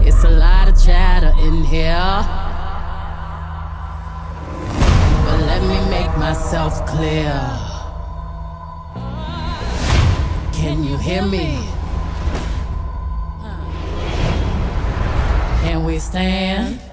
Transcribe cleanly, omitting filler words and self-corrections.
It's a lot of chatter in here, but let me make myself clear. Can you hear me? Can we stand?